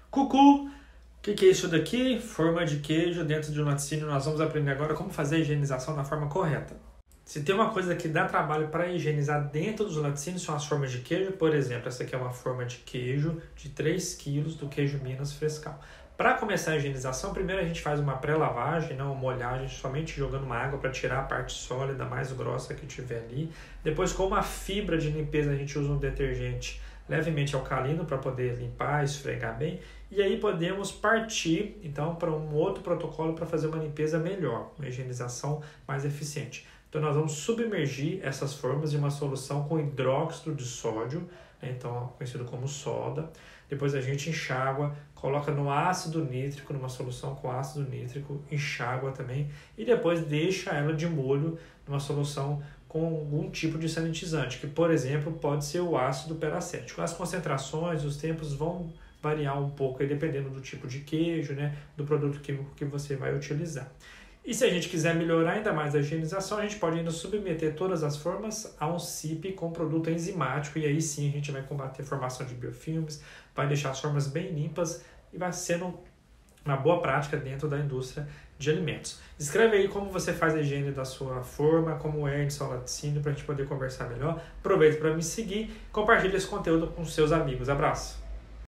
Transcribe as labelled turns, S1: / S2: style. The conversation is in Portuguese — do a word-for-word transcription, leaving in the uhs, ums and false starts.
S1: Cucu! O que, que é isso daqui? Forma de queijo dentro de um laticínio. Nós vamos aprender agora como fazer a higienização da forma correta. Se tem uma coisa que dá trabalho para higienizar dentro dos laticínios são as formas de queijo. Por exemplo, essa aqui é uma forma de queijo de três quilos do queijo Minas Frescal. Para começar a higienização, primeiro a gente faz uma pré-lavagem, não uma molhagem, somente jogando uma água para tirar a parte sólida mais grossa que tiver ali. Depois, com uma fibra de limpeza, a gente usa um detergente levemente alcalino para poder limpar, esfregar bem. E aí podemos partir, então, para um outro protocolo para fazer uma limpeza melhor, uma higienização mais eficiente. Então, nós vamos submergir essas formas em uma solução com hidróxido de sódio, né, então conhecido como soda. Depois a gente enxágua, coloca no ácido nítrico, numa solução com ácido nítrico, enxágua também, e depois deixa ela de molho numa solução com algum tipo de sanitizante, que, por exemplo, pode ser o ácido peracético. As concentrações, os tempos vão variar um pouco aí, dependendo do tipo de queijo, né, do produto químico que você vai utilizar. E se a gente quiser melhorar ainda mais a higienização, a gente pode ainda submeter todas as formas a um S I P com produto enzimático, e aí sim a gente vai combater a formação de biofilmes, vai deixar as formas bem limpas e vai sendo uma boa prática dentro da indústria de alimentos. Escreve aí como você faz a higiene da sua forma, como é em seu laticínio, para a gente poder conversar melhor. Aproveita para me seguir, compartilhe esse conteúdo com seus amigos. Abraço!